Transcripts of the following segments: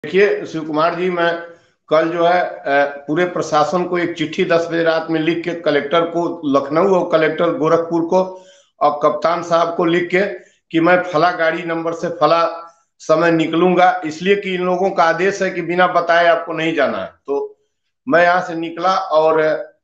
देखिए शिव कुमार जी, मैं कल जो है पूरे प्रशासन को एक चिट्ठी 10 बजे रात में लिख के कलेक्टर को, लखनऊ और कलेक्टर गोरखपुर को और कप्तान साहब को लिख के कि मैं फला गाड़ी नंबर से फला समय निकलूंगा, इसलिए कि इन लोगों का आदेश है कि बिना बताए आपको नहीं जाना है। तो मैं यहाँ से निकला और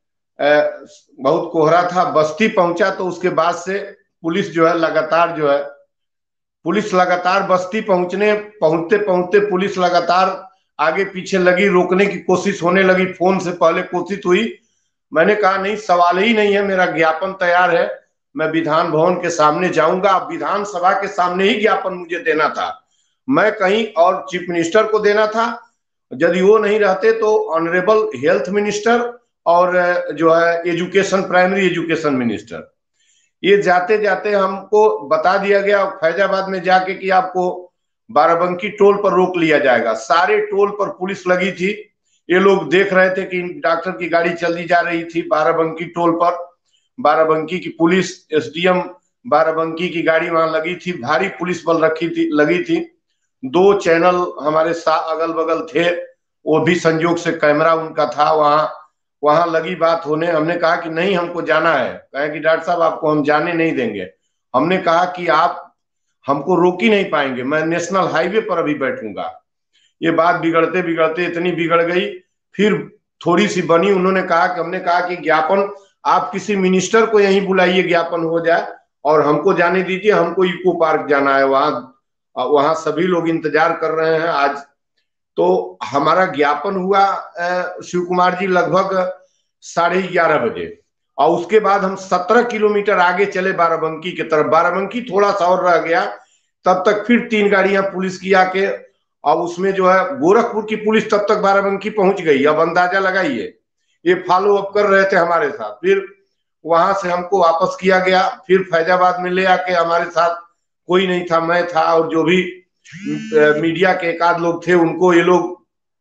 बहुत कोहरा था, बस्ती पहुंचा तो उसके बाद से पुलिस जो है लगातार जो है पुलिस लगातार बस्ती पहुंचते पहुंचते पुलिस लगातार आगे पीछे लगी, रोकने की कोशिश होने लगी। फोन से पहले कोशिश हुई, मैंने कहा नहीं, सवाल ही नहीं है, मेरा ज्ञापन तैयार है, मैं विधान भवन के सामने जाऊंगा। विधानसभा के सामने ही ज्ञापन मुझे देना था, मैं कहीं और चीफ मिनिस्टर को देना था। यदि वो नहीं रहते तो ऑनरेबल हेल्थ मिनिस्टर और जो है एजुकेशन, प्राइमरी एजुकेशन मिनिस्टर, ये जाते जाते हमको बता दिया गया फैजाबाद में जाके कि आपको बाराबंकी टोल पर रोक लिया जाएगा। सारे टोल पर पुलिस लगी थी, ये लोग देख रहे थे कि डॉक्टर की गाड़ी चली जा रही थी बाराबंकी टोल पर। बाराबंकी की पुलिस, एसडीएम बाराबंकी की गाड़ी वहां लगी थी, भारी पुलिस बल रखी थी, लगी थी। दो चैनल हमारे साथ अगल बगल थे, वो भी संयोग से कैमरा उनका था वहां। वहां लगी बात होने, हमने कहा कि नहीं हमको जाना है, कहे कि डॉक्टर साहब आपको हम जाने नहीं देंगे। हमने कहा कि आप हमको रोक ही नहीं पाएंगे, मैं नेशनल हाईवे पर अभी बैठूंगा। ये बात बिगड़ते बिगड़ते इतनी बिगड़ गई, फिर थोड़ी सी बनी। उन्होंने कहा कि, हमने कहा कि ज्ञापन आप किसी मिनिस्टर को यहीं बुलाइए, ज्ञापन हो जाए और हमको जाने दीजिए, हमको इको पार्क जाना है, वहां वहां सभी लोग इंतजार कर रहे हैं आज। तो हमारा ज्ञापन हुआ शिव कुमार जी लगभग 11:30 बजे, और उसके बाद हम 17 किलोमीटर आगे चले बाराबंकी की तरफ। बाराबंकी थोड़ा सा और रह गया, तब तक फिर 3 गाड़ियां पुलिस की आके, अब उसमें जो है गोरखपुर की पुलिस तब तक बाराबंकी पहुंच गई। अब अंदाजा लगाइए, ये फॉलो अप कर रहे थे हमारे साथ। फिर वहां से हमको वापस किया गया, फिर फैजाबाद में ले आके, हमारे साथ कोई नहीं था, मैं था और जो भी मीडिया के एक आध लोग थे, उनको ये लोग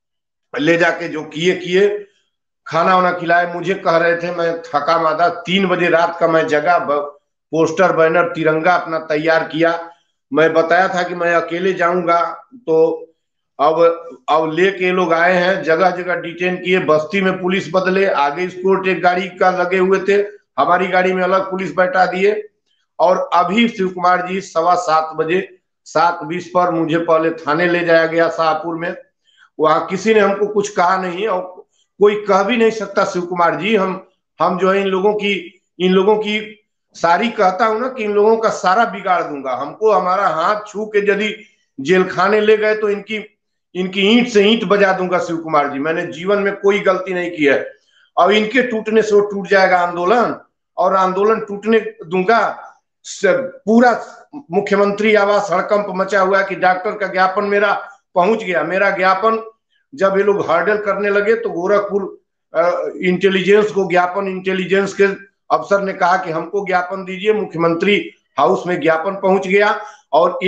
ले जाके जो किए किए, खाना वाना खिलाए। मुझे कह रहे थे, मैं थका मादा, 3 बजे रात का मैं जगा, पोस्टर बैनर तिरंगा अपना तैयार किया। मैं बताया था कि मैं अकेले जाऊंगा। तो अब अब लेके लोग आए हैं, जगह जगह डिटेन किए, बस्ती में पुलिस बदले, आगे स्कोर्ट एक गाड़ी का लगे हुए थे, हमारी गाड़ी में अलग पुलिस बैठा दिए। और अभी शिव कुमार जी 7:15 बजे, 7:20 पर मुझे पहले थाने ले जाया गया शाहपुर में। वहां किसी ने हमको कुछ कहा नहीं, और कोई कह भी नहीं सकता शिव कुमार जी। हम जो है इन लोगों की सारी, कहता हूं ना कि इन लोगों का सारा बिगाड़ दूंगा। हमको हमारा हाथ छू के यदि जेल खाने ले गए तो इनकी इनकी ईंट से ईंट बजा दूंगा शिव कुमार जी। मैंने जीवन में कोई गलती नहीं की है, और इनके टूटने से वो टूट जाएगा आंदोलन, और आंदोलन टूटने दूंगा। पूरा मुख्यमंत्री आवास हड़कंप मचा हुआ है कि डॉक्टर का ज्ञापन मेरा पहुंच गया। मेरा ज्ञापन जब ये लोग हर्डल करने लगे तो गोरखपुर इंटेलिजेंस को ज्ञापन, इंटेलिजेंस के अफसर ने कहा कि हमको ज्ञापन दीजिए। मुख्यमंत्री हाउस में ज्ञापन पहुंच गया, और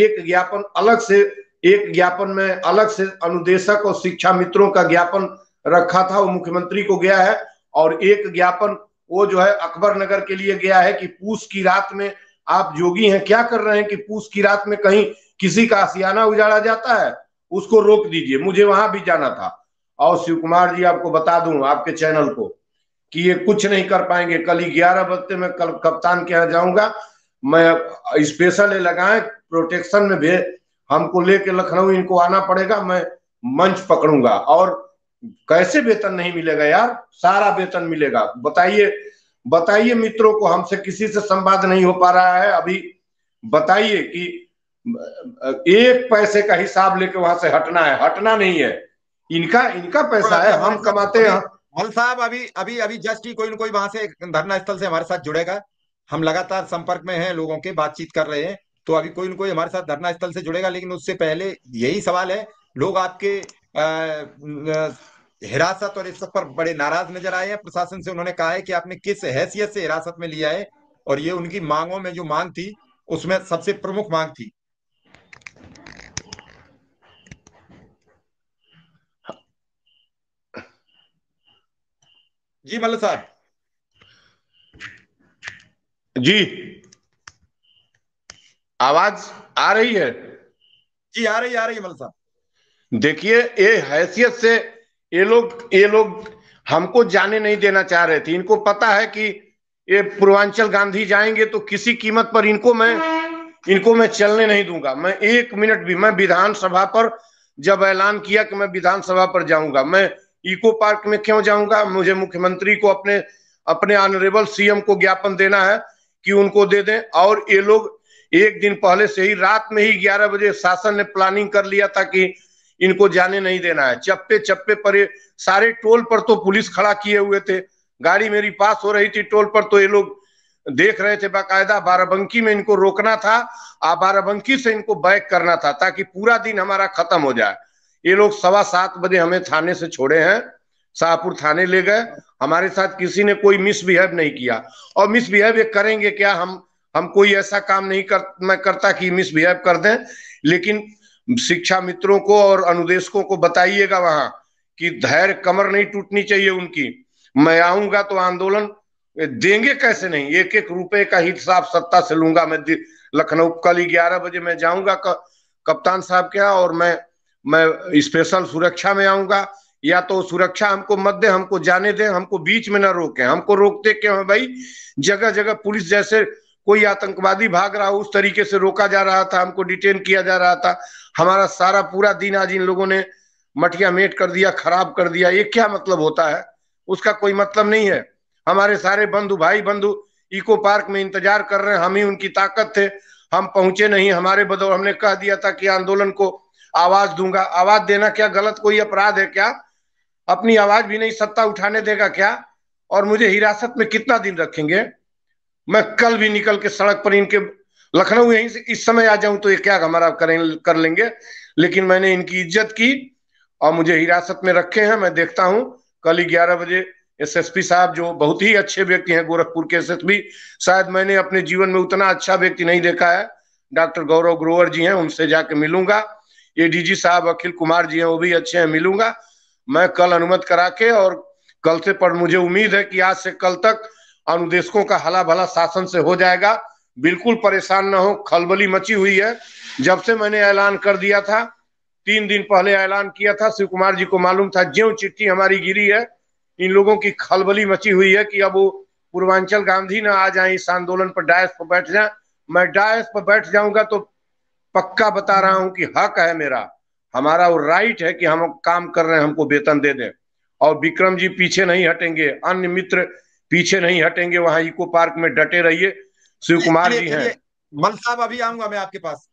एक ज्ञापन में अलग से अनुदेशक और शिक्षा मित्रों का ज्ञापन रखा था, वो मुख्यमंत्री को गया है। और एक ज्ञापन वो जो है अकबर नगर के लिए गया है कि पूस की रात में आप जोगी हैं, क्या कर रहे हैं कि पूस की रात में कहीं किसी का आशियाना उजाड़ा जाता है, उसको रोक दीजिए। मुझे वहां भी जाना था। और शिव कुमार जी, आपको बता दूं आपके चैनल को कि ये कुछ नहीं कर पाएंगे। कल ही 11 बजे मैं कल कप्तान के यहाँ जाऊंगा। मैं स्पेशल लगाए प्रोटेक्शन में भेज, हमको लेके लखनऊ इनको आना पड़ेगा। मैं मंच पकड़ूंगा, और कैसे वेतन नहीं मिलेगा यार, सारा वेतन मिलेगा। बताइए, बताइए मित्रों को, हमसे किसी से संवाद नहीं हो पा रहा है अभी। बताइए कि एक पैसे का हिसाब लेके वहां से हटना है, हटना नहीं है। इनका इनका पैसा है, हम कमाते अभी हैं। मल साहब अभी अभी अभी जस्ट ही कोई ना कोई वहां से धरना स्थल से हमारे साथ जुड़ेगा। हम लगातार संपर्क में हैं, लोगों के बातचीत कर रहे हैं। तो अभी कोई ना कोई हमारे साथ धरना स्थल से जुड़ेगा, लेकिन उससे पहले यही सवाल है। लोग आपके हिरासत और इस सब पर बड़े नाराज नजर आए हैं। प्रशासन से उन्होंने कहा है कि आपने किस हैसियत से हिरासत में लिया है, और ये उनकी मांगों में जो मांग थी उसमें सबसे प्रमुख मांग थी। जी मल्ल साहब। जी, आवाज आ रही है। जी आ रही है मल्ल साहब। देखिए, ये हैसियत से ये लोग हमको जाने नहीं देना चाह रहे थे। इनको पता है कि ये पूर्वांचल गांधी जाएंगे तो किसी कीमत पर इनको मैं चलने नहीं दूंगा। मैं एक मिनट भी, मैं विधानसभा पर जब ऐलान किया कि मैं विधानसभा पर जाऊंगा, मैं इको पार्क में क्यों जाऊंगा? मुझे मुख्यमंत्री को, अपने अपने ऑनरेबल सीएम को ज्ञापन देना है कि उनको दे दें। और ये लोग एक दिन पहले से ही, रात में ही 11 बजे शासन ने प्लानिंग कर लिया था कि इनको जाने नहीं देना है। चप्पे चप्पे पर, सारे टोल पर तो पुलिस खड़ा किए हुए थे। गाड़ी मेरी पास हो रही थी टोल पर तो ये लोग देख रहे थे बाकायदा। बाराबंकी में इनको रोकना था और बाराबंकी से इनको बैक करना था ताकि पूरा दिन हमारा खत्म हो जाए। ये लोग 7:15 बजे हमें थाने से छोड़े हैं, शाहपुर थाने ले गए। हमारे साथ किसी ने कोई मिसबिहेव नहीं किया। और मिसबिहेव ये करेंगे क्या? हम कोई ऐसा काम नहीं मैं करता कि मिसबिहेव कर दें। लेकिन शिक्षा मित्रों को और अनुदेशकों को बताइएगा वहां कि धैर्य, कमर नहीं टूटनी चाहिए उनकी। मैं आऊंगा तो आंदोलन देंगे कैसे नहीं, एक एक रुपए का हिसाब सत्ता से लूंगा मैं। लखनऊ कल ही 11 बजे मैं जाऊंगा कप्तान साहब के यहाँ, और मैं स्पेशल सुरक्षा में आऊंगा। या तो सुरक्षा हमको मत दे, हमको जाने दे, हमको बीच में ना रोके। हमको रोकते क्यों है भाई? जगह जगह पुलिस, जैसे कोई आतंकवादी भाग रहा हो उस तरीके से रोका जा रहा था, हमको डिटेन किया जा रहा था। हमारा सारा पूरा दिन आज इन लोगों ने मटिया मेट कर दिया, खराब कर दिया। ये क्या मतलब होता है? उसका कोई मतलब नहीं है। हमारे सारे भाई बंधु इको पार्क में इंतजार कर रहे हैं। हम ही उनकी ताकत थे, हम पहुंचे नहीं। हमारे बदौलत हमने कह दिया था कि आंदोलन को आवाज दूंगा। आवाज देना क्या गलत, कोई अपराध है क्या? अपनी आवाज भी नहीं सत्ता उठाने देगा क्या? और मुझे हिरासत में कितना दिन रखेंगे? मैं कल भी निकल के सड़क पर इनके, लखनऊ यहीं से इस समय आ जाऊं तो ये क्या हमारा कर लेंगे? लेकिन मैंने इनकी इज्जत की और मुझे हिरासत में रखे हैं। मैं देखता हूं कल ही 11 बजे एसएसपी साहब, जो बहुत ही अच्छे व्यक्ति हैं, गोरखपुर के एसएसपी, शायद मैंने अपने जीवन में उतना अच्छा व्यक्ति नहीं देखा है। डॉक्टर गौरव ग्रोवर जी हैं, उनसे जाके मिलूंगा। एडीजी साहब अखिल कुमार जी हैं, वो भी अच्छे हैं, मिलूंगा मैं कल अनुमति करा के। और कल से पर मुझे उम्मीद है कि आज से कल तक अनुदेशकों का हला भला शासन से हो जाएगा। बिल्कुल परेशान ना हो, खलबली मची हुई है। जब से मैंने ऐलान कर दिया था, 3 दिन पहले ऐलान किया था, शिव कुमार जी को मालूम था, ज्यों चिट्ठी हमारी गिरी है, इन लोगों की खलबली मची हुई है कि अब वो पूर्वांचल गांधी ना आ जाए इस आंदोलन पर, डायस पर बैठ जाए। मैं डायस पर बैठ जाऊंगा तो पक्का बता रहा हूं कि हक है मेरा, हमारा वो राइट है कि हम काम कर रहे हैं, हमको वेतन दे दें। और विक्रम जी पीछे नहीं हटेंगे, अन्य मित्र पीछे नहीं हटेंगे, वहां इको पार्क में डटे रहिए। शिव कुमार चलिए जी हैं। चलिए, मल साहब अभी आऊंगा मैं आपके पास।